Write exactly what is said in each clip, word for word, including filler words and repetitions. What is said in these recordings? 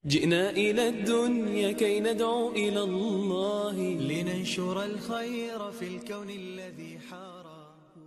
جئنا إلى الدنيا كي ندعو إلى الله لننشر الخير في الكون الذي حارى.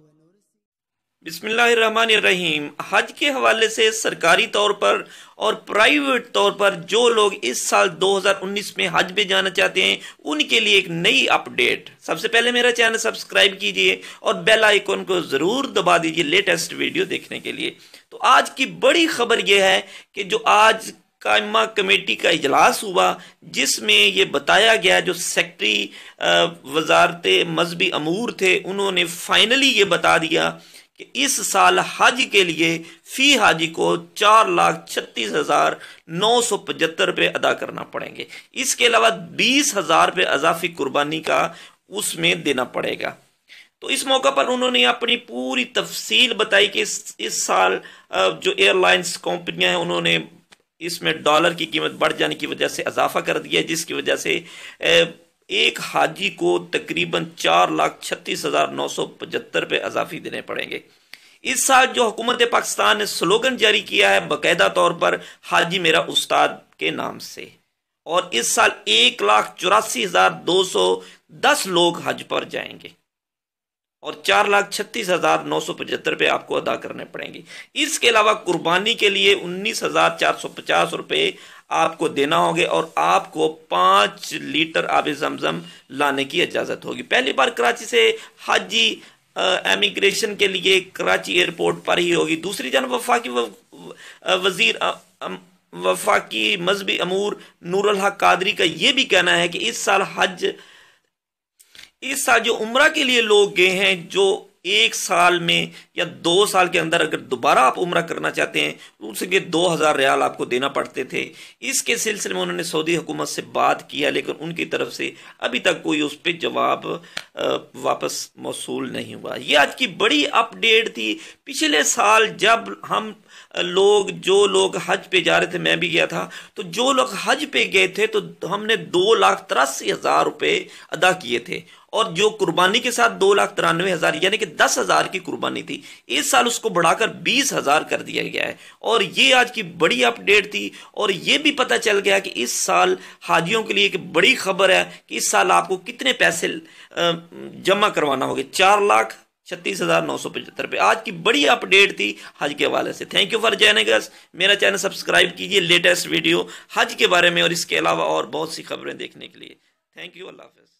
بسم اللہ الرحمن الرحیم. حج کے حوالے سے سرکاری طور پر اور پرائیویٹ طور پر جو لوگ اس سال دو ہزار انیس میں حج پہ جانا چاہتے ہیں ان کے لیے ایک نئی اپ ڈیٹ. سب سے پہلے میرا چینل سبسکرائب کیجئے اور بیل آئیکن کو ضرور دبا دیجئے لیٹسٹ ویڈیو دیکھنے کے لیے. تو آج کی بڑی خبر یہ ہے کہ جو آج قائمہ کمیٹی کا اجلاس ہوا جس میں یہ بتایا گیا، جو سیکٹری وزارت مذہبی امور تھے انہوں نے فائنلی یہ بتا دیا کہ اس سال حج کے لیے فی حاجی کو چار لاکھ چھتیس ہزار نو سو پچہتر روپے ادا کرنا پڑیں گے. اس کے علاوہ بیس ہزار روپے اضافی قربانی کا اس میں دینا پڑے گا. تو اس موقع پر انہوں نے اپنی پوری تفصیل بتائی کہ اس, اس سال جو ایئر لائنز کمپنیاں ہیں انہوں نے اس میں ڈالر کی قیمت بڑھ جانے کی وجہ سے اضافہ کر دیا، جس کی وجہ سے ایک حاجی کو تقریباً چار لاکھ چھتیس ہزار نو سو پچہتر روپے اضافی دینے پڑیں گے. اس سال جو حکومت پاکستان نے سلوگن جاری کیا ہے باقاعدہ طور پر حاجی میرا استاد کے نام سے، اور اس سال ایک لاکھ چوراسی ہزار دو سو دس لوگ حج پر جائیں گے اور چار لاکھ چھتیس ہزار نو سو پچہتر روپے آپ کو ادا کرنے پڑیں گے. اس کے علاوہ قربانی کے لیے انیس ہزار چار سو پچاس روپے آپ کو دینا ہوگے اور آپ کو پانچ لیٹر آب زمزم لانے کی اجازت ہوگی. پہلی بار کراچی سے حاجی امیگریشن کے لیے کراچی ایئرپورٹ پر ہی ہوگی. دوسری جانب وفاقی وزیر وفاقی مذہبی امور نور الحق قادری کا یہ بھی کہنا ہے کہ اس سال حج اس سال جو عمرہ کے لیے لوگ گئے ہیں، جو ایک سال میں یا دو سال کے اندر اگر دوبارہ آپ عمرہ کرنا چاہتے ہیں تو اس کے دو ہزار ریال آپ کو دینا پڑتے تھے. اس کے سلسلے میں انہوں نے سعودی حکومت سے بات کیا لیکن ان کی طرف سے ابھی تک کوئی اس پہ جواب واپس موصول نہیں ہوا. یہ آج کی بڑی اپ ڈیٹ تھی. پچھلے سال جب ہم لوگ جو لوگ حج پہ جا رہے تھے، میں بھی گیا تھا، تو جو لوگ حج پہ گئے تھے تو ہم نے دو لاکھ تراسی ہزار روپے ادا کیے تھے، اور جو قربانی کے ساتھ دو لاکھ ترانوے ہزار یعنی کہ دس ہزار کی قربانی تھی. اس سال اس کو بڑھا کر بیس ہزار کر دیا گیا ہے. اور یہ آج کی بڑی اپ ڈیٹ تھی. اور یہ بھی پتہ چل گیا کہ اس سال حاجیوں کے لیے ایک بڑی خبر ہے کہ اس سال آپ کو کتنے پیسے جمع کروانا ہوگے، چار لاکھ چھتیس ہزار نو سو پچہتر روپے. آج کی بڑی اپ ڈیٹ تھی حج کے حوالے سے. Thank you for joining us. میرا چینل سبسکرائب کیجیے لیٹسٹ ویڈیو حج کے بارے میں اور اس کے علاوہ اور بہت سی خبریں دیکھنے کے لیے. Thank you. اللہ حافظ.